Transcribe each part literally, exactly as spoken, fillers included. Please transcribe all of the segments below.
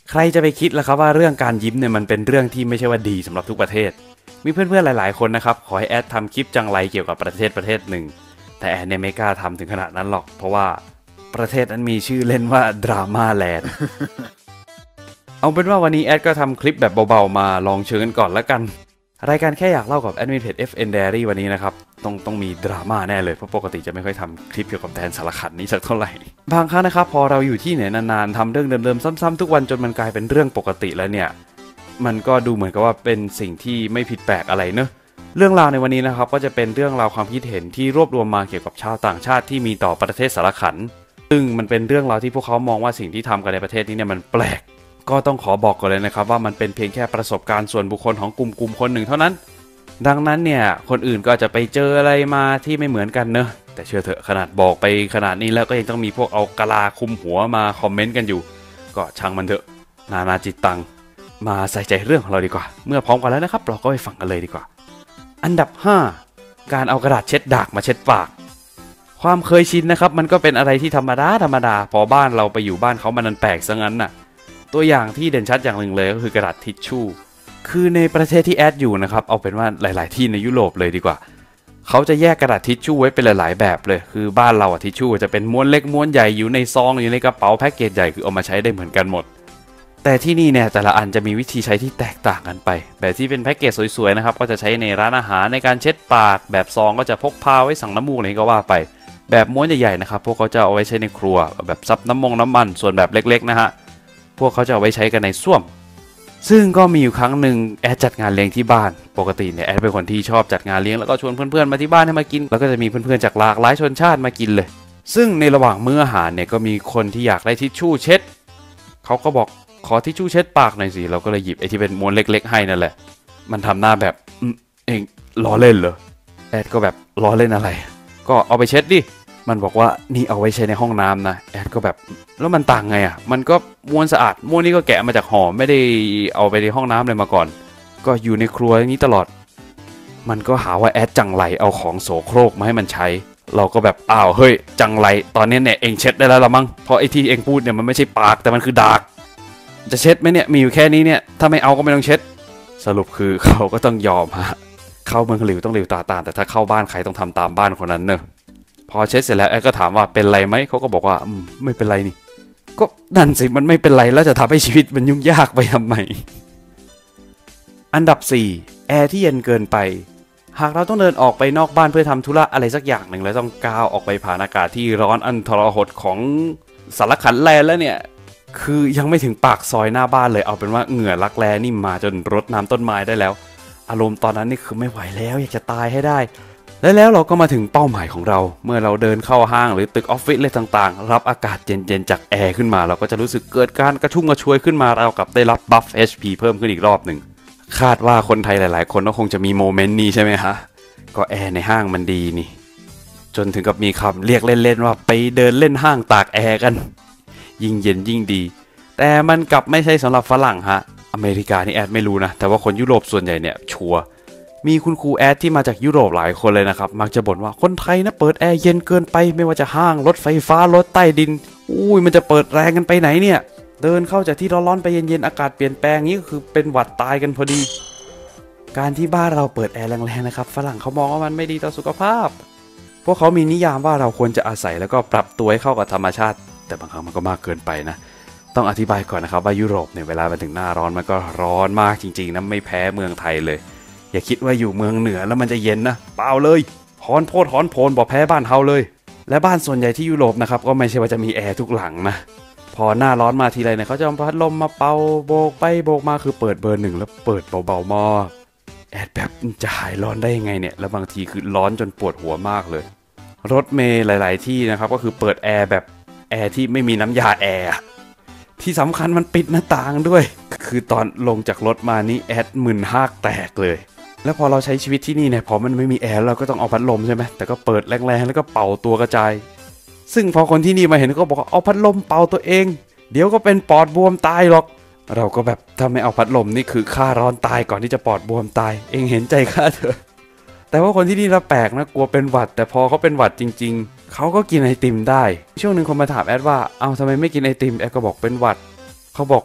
ใครจะไปคิดล่ะครับว่าเรื่องการยิ้มเนี่ยมันเป็นเรื่องที่ไม่ใช่ว่าดีสำหรับทุกประเทศมีเพื่อนๆหลายๆคนนะครับขอให้แอดทำคลิปจังไรเกี่ยวกับประเทศประเทศหนึ่งแต่แอดเนี่ยไม่กล้าทำถึงขนาดนั้นหรอกเพราะว่าประเทศนั้นมีชื่อเล่นว่าดราม่าแลนด์ เอาเป็นว่าวันนี้แอดก็ทำคลิปแบบเบาๆมาลองเชิญกันก่อนแล้วกันรายการแค่อยากเล่ากับแอดมินเพจ เอฟ เอ็น Diary วันนี้นะครับต้องต้องมีดราม่าแน่เลยเพราะปกติจะไม่ค่อยทำคลิปเกี่ยวกับแดนสารคันนี้สักเท่าไหร่บางครั้งนะครับพอเราอยู่ที่ไหนนานๆทำเรื่องเดิมๆซ้ำๆทุกวันจนมันกลายเป็นเรื่องปกติแล้วเนี่ยมันก็ดูเหมือนกับว่าเป็นสิ่งที่ไม่ผิดแปลกอะไรเนอะเรื่องราวในวันนี้นะครับก็จะเป็นเรื่องราวความคิดเห็นที่รวบรวมมาเกี่ยวกับชาวต่างชาติที่มีต่อประเทศสารคันซึ่งมันเป็นเรื่องราวที่พวกเขามองว่าสิ่งที่ทำกันในประเทศนี้เนี่ยมันแปลกก็ต้องขอบอกก่อนเลยนะครับว่ามันเป็นเพียงแค่ประสบการณ์ส่วนบุคคลของกลุ่มกลุ่มคนหนึ่งเท่านั้นดังนั้นเนี่ยคนอื่นก็จะไปเจออะไรมาที่ไม่เหมือนกันเนอะแต่เชื่อเถอะขนาดบอกไปขนาดนี้แล้วก็ยังต้องมีพวกเอากะลาคุมหัวมาคอมเมนต์กันอยู่ก็ช่างมันเถอะนานาจิตตังมาใส่ใจเรื่องของเราดีกว่าเมื่อพร้อมกันแล้วนะครับเราก็ไปฟังกันเลยดีกว่าอันดับห้าการเอากระดาษเช็ดดากมาเช็ดปากความเคยชินนะครับมันก็เป็นอะไรที่ธรรมดาธรรมดาพอบ้านเราไปอยู่บ้านเขามันแปลกซะงั้นน่ะตัวอย่างที่เด่นชัดอย่างหนึ่งเลยก็คือกระดาษทิชชู่คือในประเทศที่แอดอยู่นะครับเอาเป็นว่าหลายๆที่ในยุโรปเลยดีกว่าเขาจะแยกกระดาษทิชชู่ไว้เป็นหลายๆแบบเลยคือบ้านเราอะทิชชู่จะเป็นม้วนเล็กม้วนใหญ่อยู่ในซองอยู่ในกระเป๋าแพ็กเกจใหญ่คือเอามาใช้ได้เหมือนกันหมดแต่ที่นี่เนี่ยแต่ละอันจะมีวิธีใช้ที่แตกต่างกันไปแบบที่เป็นแพ็กเกจสวยๆนะครับก็จะใช้ในร้านอาหารในการเช็ดปากแบบซองก็จะพกพาไว้สั่งน้ำมูกอะไรก็ว่าไปแบบม้วนใหญ่ๆนะครับพวกเขาจะเอาไว้ใช้ในครัวแบบซับน้ำมงน้ำมันส่วนแบบเล็กๆนะฮะพวกเขาจะเอาไว้ใช้กันในส้วมซึ่งก็มีอยู่ครั้งหนึ่งแอดจัดงานเลี้ยงที่บ้านปกติเนี่ยแอดเป็นคนที่ชอบจัดงานเลี้ยงแล้วก็ชวนเพื่อนๆมาที่บ้านให้มากินแล้วก็จะมีเพื่อนๆจากหลากหลายชนชาติมากินเลยซึ่งในระหว่างมื้ออาหารเนี่ยก็มีคนที่อยากได้ทิชชู่เช็ดเขาก็บอกขอทิชชู่เช็ดปากหน่อยสิเราก็เลยหยิบไอ้ที่เป็นม้วนเล็กๆให้นั่นแหละมันทำหน้าแบบเองล้อเล่นเหรอแอดก็แบบล้อเล่นอะไรก็เอาไปเช็ดดิมันบอกว่านี่เอาไว้ใช้ในห้องน้ำนะแอดก็แบบแล้วมันต่างไงอ่ะมันก็ม้วนสะอาดม้วนนี่ก็แกะมาจากห่อไม่ได้เอาไปในห้องน้ำเลยมาก่อนก็อยู่ในครัวอย่างนี้ตลอดมันก็หาว่าแอดจังไรเอาของโสโครกมาให้มันใช้เราก็แบบอ้าวเฮ้ยจังไรตอนนี้เนี่ยเองเช็ดได้แล้วละมั้งเพราะไอ้ที่เองพูดเนี่ยมันไม่ใช่ปากแต่มันคือดากจะเช็ดไหมเนี่ยมีอยู่แค่นี้เนี่ยถ้าไม่เอาก็ไม่ต้องเช็ดสรุปคือเขาก็ต้องยอมฮะเข้าเมืองหลิวต้องหลิวตาตามแต่ถ้าเข้าบ้านใครต้องทำตามบ้านคนนั้นเนอะพอเช็ดเสร็จแล้วแอดก็ถามว่าเป็นไรไหมเขาก็บอกว่าไม่เป็นไรนี่ก็นั่นสิมันไม่เป็นไรแล้วจะทำให้ชีวิตมันยุ่งยากไปทำไมอันดับสี่แอร์ที่เย็นเกินไปหากเราต้องเดินออกไปนอกบ้านเพื่อทำธุระอะไรสักอย่างหนึ่งแล้วต้องก้าวออกไปผ่านอากาศที่ร้อนอันทรหดของสารคันแลนแล้วเนี่ยคือยังไม่ถึงปากซอยหน้าบ้านเลยเอาเป็นว่าเหงื่อรักแร้นี่มาจนรดน้ำต้นไม้ได้แล้วอารมณ์ตอนนั้นนี่คือไม่ไหวแล้วอยากจะตายให้ได้และแล้วเราก็มาถึงเป้าหมายของเราเมื่อเราเดินเข้าห้างหรือตึกออฟฟิศอะไรต่างๆรับอากาศเย็นๆจากแอร์ขึ้นมาเราก็จะรู้สึกเกิดการกระชุ่มกระชวยขึ้นมาเรากับได้รับบัฟ เอช พี เพิ่มขึ้นอีกรอบหนึ่งคาดว่าคนไทยหลายๆคนก็คงจะมีโมเมนต์นี้ใช่ไหมฮะก็แอร์ในห้างมันดีนี่จนถึงกับมีคำเรียกเล่นๆว่าไปเดินเล่นห้างตากแอร์กันยิ่งเย็นยิ่งดีแต่มันกลับไม่ใช่สำหรับฝรั่งฮะอเมริกานี่แอดไม่รู้นะแต่ว่าคนยุโรปส่วนใหญ่เนี่ยชัวร์มีคุณครูแอดที่มาจากยุโรปหลายคนเลยนะครับมักจะบ่นว่าคนไทยนะเปิดแอร์เย็นเกินไปไม่ว่าจะห้างรถไฟฟ้ารถใต้ดินอุ้ยมันจะเปิดแรงกันไปไหนเนี่ยเดินเข้าจากที่ร้อนๆไปเย็นๆอากาศเปลี่ยนแปลงนี้ก็คือเป็นหวัดตายกันพอดีการที่บ้านเราเปิดแอร์แรงๆนะครับฝรั่งเขามองว่ามันไม่ดีต่อสุขภาพพวกเขามีนิยามว่าเราควรจะอาศัยแล้วก็ปรับตัวให้เข้ากับธรรมชาติแต่บางครั้งมันก็มากเกินไปนะต้องอธิบายก่อนนะครับว่ายุโรปเนี่ยเวลามาถึงหน้าร้อนมันก็ร้อนมากจริงๆนะไม่แพ้เมืองไทยเลยอย่าคิดว่าอยู่เมืองเหนือแล้วมันจะเย็นนะเปล่าเลยฮ้อนโพดฮ้อนโพนบอกแพ้บ้านเฮาเลยและบ้านส่วนใหญ่ที่ยุโรปนะครับก็ไม่ใช่ว่าจะมีแอร์ทุกหลังนะพอหน้าร้อนมาทีไรเนี่ยเขาจะเอาพัดลมมาเป่าโบกไปโบกมาคือเปิดเบอร์หนึ่งแล้วเปิดเบาๆมากแอดแบบจะหายร้อนได้ยังไงเนี่ยแล้วบางทีคือร้อนจนปวดหัวมากเลยรถเมล์หลายๆที่นะครับก็คือเปิดแอร์แบบแอร์ที่ไม่มีน้ำยาแอร์ที่สำคัญมันปิดหน้าต่างด้วยคือตอนลงจากรถมานี่แอดมึนหากแตกเลยแล้วพอเราใช้ชีวิตที่นี่เนี่ยพอมันไม่มีแอร์เราก็ต้องเอาพัดลมใช่ไหมแต่ก็เปิดแรงๆแล้วก็เป่าตัวกระจายซึ่งพอคนที่นี่มาเห็นก็บอกเอาพัดลมเป่าตัวเองเดี๋ยวก็เป็นปอดบวมตายหรอกเราก็แบบถ้าไม่เอาพัดลมนี่คือฆ่าร้อนตายก่อนที่จะปอดบวมตายเองเห็นใจข้าเถอะแต่ว่าคนที่นี่ละแปลกนะกลัวเป็นหวัดแต่พอเขาเป็นหวัดจริงๆเขาก็กินไอติมได้ช่วงหนึ่งคนมาถามแอดว่าเอาทำไมไม่กินไอติมแอดก็บอกเป็นหวัดเขาบอก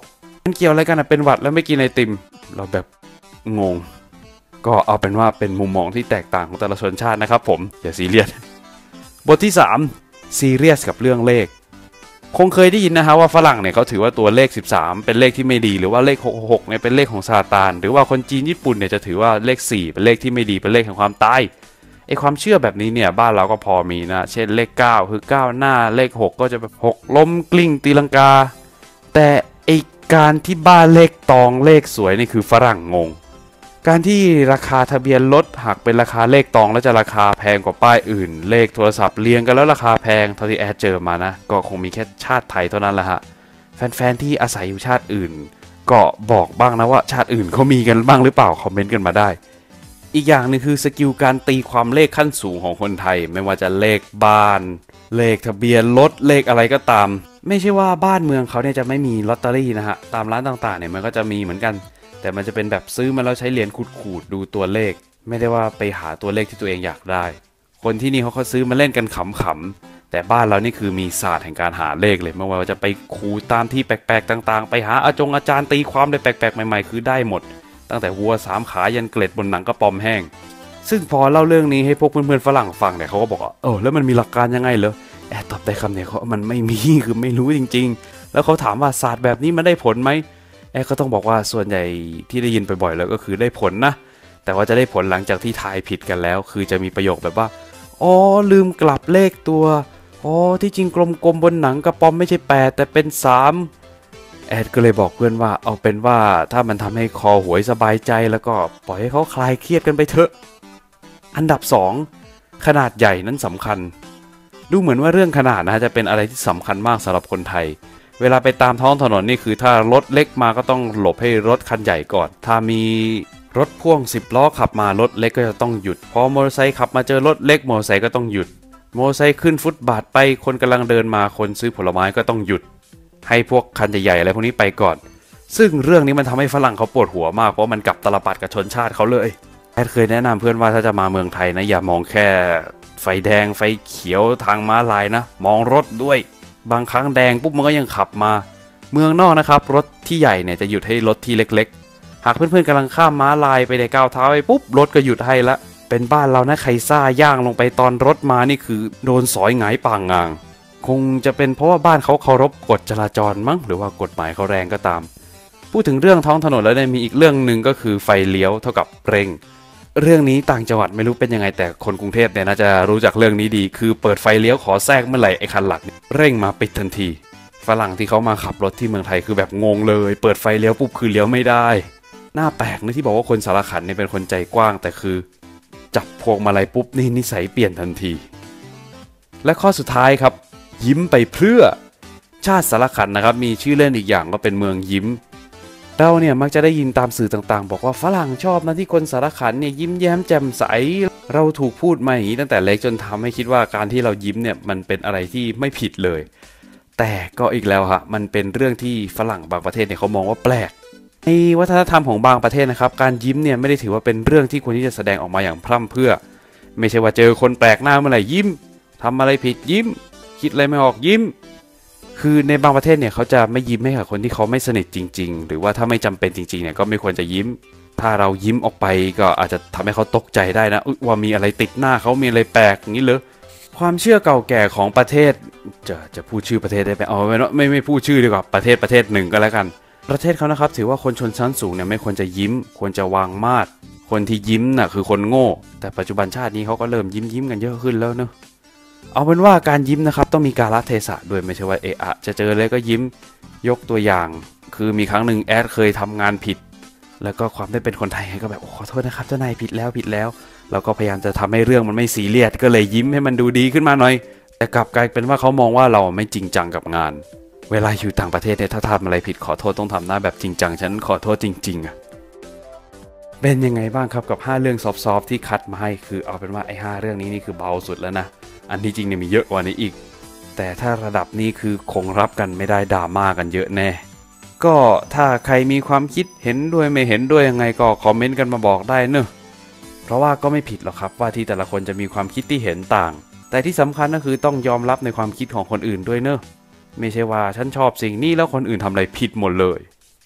มันเกี่ยวอะไรกันนะเป็นหวัดแล้วไม่กินไอติมเราแบบงงก็เอาเป็นว่าเป็นมุมมองที่แตกต่างของแต่ละชนชาตินะครับผมอย่าซีเรียสบทที่สามซีเรียสกับเรื่องเลขคงเคยได้ยินนะฮะว่าฝรั่งเนี่ยเขาถือว่าตัวเลขสิบสามเป็นเลขที่ไม่ดีหรือว่าเลขหกสิบหกเนี่ยเป็นเลขของซาตานหรือว่าคนจีนญี่ปุ่นเนี่ยจะถือว่าเลขสี่เป็นเลขที่ไม่ดีเป็นเลขแห่งความตายไอความเชื่อแบบนี้เนี่ยบ้านเราก็พอมีนะเช่นเลขเก้าคือเก้าหน้าเลขหกก็จะแบบหกล้มกลิ้งตีลังกาแต่ไอการที่บ้านเลขตองเลขสวยนี่คือฝรั่งงงการที่ราคาทะเบียนรถหากเป็นราคาเลขตองแล้วจะราคาแพงกว่าป้ายอื่นเลขโทรศัพท์เรียงกันแล้วราคาแพงเท่าที่แอดเจอมานะก็คงมีแค่ชาติไทยเท่านั้นแหละฮะแฟนๆที่อาศัยอยู่ชาติอื่นก็บอกบ้างนะว่าชาติอื่นเขามีกันบ้างหรือเปล่าคอมเมนต์กันมาได้อีกอย่างนึงคือสกิลการตีความเลขขั้นสูงของคนไทยไม่ว่าจะเลขบ้านเลขทะเบียนรถเลขอะไรก็ตามไม่ใช่ว่าบ้านเมืองเขาเนี่ยจะไม่มีลอตเตอรี่นะฮะตามร้านต่างๆเนี่ยมันก็จะมีเหมือนกันแต่มันจะเป็นแบบซื้อมาแล้วใช้เหรียญขูดๆดูตัวเลขไม่ได้ว่าไปหาตัวเลขที่ตัวเองอยากได้คนที่นี่เขาก็ซื้อมาเล่นกันขำๆแต่บ้านเรานี่คือมีศาสตร์แห่งการหาเลขเลยไม่ว่าจะไปขูดตามที่แปลกๆต่างๆไปหาอาจงอาจารย์ตีความได้แปลกๆใหม่ๆคือได้หมดตั้งแต่วัวสามขายันเกล็ดบนหนังกระป๋อมแห้งซึ่งพอเล่าเรื่องนี้ให้พวกเพื่อนๆฝรั่งฟังเนี่ยเขาก็บอกว่าเออแล้วมันมีหลักการยังไงเหรอแอดตอบได้คำเดียวเขามันไม่มีคือไม่รู้จริงๆแล้วเขาถามว่าศาสตร์แบบนี้มันได้ผลไหมแอดก็ต้องบอกว่าส่วนใหญ่ที่ได้ยินบ่อยๆแล้วก็คือได้ผลนะแต่ว่าจะได้ผลหลังจากที่ทายผิดกันแล้วคือจะมีประโยคแบบว่าอ๋อลืมกลับเลขตัวอ๋อที่จริงกลมๆบนหนังกระป๋อมไม่ใช่แปดแต่เป็นสามแอดก็เลยบอกเพื่อนว่าเอาเป็นว่าถ้ามันทำให้คอหวยสบายใจแล้วก็ปล่อยให้เขาคลายเครียดกันไปเถอะอันดับสองขนาดใหญ่นั้นสำคัญดูเหมือนว่าเรื่องขนาดนะจะเป็นอะไรที่สำคัญมากสำหรับคนไทยเวลาไปตามท้องถนนนี่คือถ้ารถเล็กมาก็ต้องหลบให้รถคันใหญ่ก่อนถ้ามีรถพ่วงสิบล้อขับมารถเล็กก็จะต้องหยุดพอมอเตอร์ไซค์ขับมาเจอรถเล็กมอเตอร์ไซค์ก็ต้องหยุดมอเตอร์ไซค์ขึ้นฟุตบาทไปคนกำลังเดินมาคนซื้อผลไม้ก็ต้องหยุดให้พวกคันใหญ่ๆอะไรพวกนี้ไปก่อนซึ่งเรื่องนี้มันทำให้ฝรั่งเขาปวดหัวมากเพราะมันกลับตลปัดกับชนชาติเขาเลยแอดเคยแนะนำเพื่อนว่าถ้าจะมาเมืองไทยนะอย่ามองแค่ไฟแดงไฟเขียวทางม้าลายนะมองรถด้วยบางครั้งแดงปุ๊บมันก็ยังขับมาเมืองนอกนะครับรถที่ใหญ่เนี่ยจะหยุดให้รถที่เล็กๆหากเพื่อนๆกำลังข้ามม้าลายไปในก้าวเท้าไปปุ๊บรถก็หยุดให้ละเป็นบ้านเรานะใครซ่าย่างลงไปตอนรถมานี่คือโดนสอยหงายป่างงางคงจะเป็นเพราะว่าบ้านเขาเคารพกฎจราจรมั้งหรือว่ากฎหมายเขาแรงก็ตามพูดถึงเรื่องท้องถนนแล้วเนี่ยมีอีกเรื่องหนึ่งก็คือไฟเลี้ยวเท่ากับเร่งเรื่องนี้ต่างจังหวัดไม่รู้เป็นยังไงแต่คนกรุงเทพเนี่ยน่าจะรู้จักเรื่องนี้ดีคือเปิดไฟเลี้ยวขอแทรกเมื่อไหร่ไอ้คันหลักเร่งมาปิดทันทีฝรั่งที่เขามาขับรถที่เมืองไทยคือแบบงงเลยเปิดไฟเลี้ยวปุ๊บคือเลี้ยวไม่ได้หน้าแปลกนะที่บอกว่าคนสารขันเนี่ยเป็นคนใจกว้างแต่คือจับพวงมาลัยปุ๊บนี่นิสัยเปลี่ยนทันทีและข้อสุดท้ายครับยิ้มไปเพื่อชาติสารขันนะครับมีชื่อเล่นอีกอย่างก็เป็นเมืองยิ้มเราเนี่ยมักจะได้ยินตามสื่อต่างๆบอกว่าฝรั่งชอบนะที่คนสารขันเนี่ยยิ้มแย้มแจ่มใสเราถูกพูดมาอย่างนี้ตั้งแต่เล็กจนทำให้คิดว่าการที่เรายิ้มเนี่ยมันเป็นอะไรที่ไม่ผิดเลยแต่ก็อีกแล้วฮะมันเป็นเรื่องที่ฝรั่งบางประเทศเนี่ยเขามองว่าแปลกในวัฒนธรรมของบางประเทศนะครับการยิ้มเนี่ยไม่ได้ถือว่าเป็นเรื่องที่ควรที่จะแสดงออกมาอย่างพร่ำเพรื่อไม่ใช่ว่าเจอคนแปลกหน้าเมื่อไหร่ยิ้มทำอะไรผิดยิ้มคิดอะไรไม่ออกยิ้มคือในบางประเทศเนี่ยเขาจะไม่ยิ้มให้กับคนที่เขาไม่สนิทจริงๆหรือว่าถ้าไม่จำเป็นจริงๆเนี่ยก็ไม่ควรจะยิ้มถ้าเรายิ้มออกไปก็อาจจะทำให้เขาตกใจได้นะว่ามีอะไรติดหน้าเขามีอะไรแปลกอย่างนี้เลยความเชื่อเก่าแก่ของประเทศจะจะพูดชื่อประเทศได้ไหมเอาไม่ไม่ไม่พูดชื่อดีกว่าประเทศประเทศหนึ่งก็แล้วกันประเทศเขานะครับถือว่าคนชนชั้นสูงเนี่ยไม่ควรจะยิ้มควรจะวางมาดคนที่ยิ้มน่ะคือคนโง่แต่ปัจจุบันชาตินี้เขาก็เริ่มยิ้มยิ้มกันเยอะขึ้นแล้วเนอะเอาเป็นว่าการยิ้มนะครับต้องมีกาลเทศะด้วยไม่ใช่ว่าเอะอะจะเจอเลยก็ยิ้มยกตัวอย่างคือมีครั้งหนึ่งแอดเคยทำงานผิดแล้วก็ความได้เป็นคนไทยก็แบบขอโทษนะครับเจ้านายผิดแล้วผิดแล้วเราก็พยายามจะทำให้เรื่องมันไม่ซีเรียสก็เลยยิ้มให้มันดูดีขึ้นมาหน่อยแต่กลับกลายเป็นว่าเขามองว่าเราไม่จริงจังกับงานเวลาอยู่ต่างประเทศเนี่ยถ้าทำอะไรผิดขอโทษต้องทำหน้าแบบจริงจังฉันขอโทษจริงๆอ่ะเป็นยังไงบ้างครับกับห้าเรื่องซอฟๆที่คัดมาให้คือเอาเป็นว่าไอ้ห้าเรื่องนี้นี่คือเบาสุดแล้วนะอันที่จริงเนี่ยมีเยอะกว่านี้อีกแต่ถ้าระดับนี้คือคงรับกันไม่ได้ดราม่ากันเยอะแน่ก็ถ้าใครมีความคิดเห็นด้วยไม่เห็นด้วยยังไงก็คอมเมนต์กันมาบอกได้เนอะเพราะว่าก็ไม่ผิดหรอกครับว่าที่แต่ละคนจะมีความคิดที่เห็นต่างแต่ที่สำคัญก็คือต้องยอมรับในความคิดของคนอื่นด้วยเนอะไม่ใช่ว่าฉันชอบสิ่งนี้แล้วคนอื่นทำอะไรผิดหมดเลย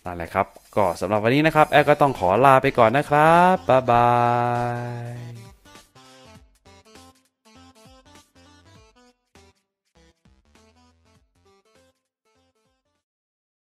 นั่นแหละครับก็สำหรับวันนี้นะครับแอดก็ต้องขอลาไปก่อนนะครับบ๊ายบาย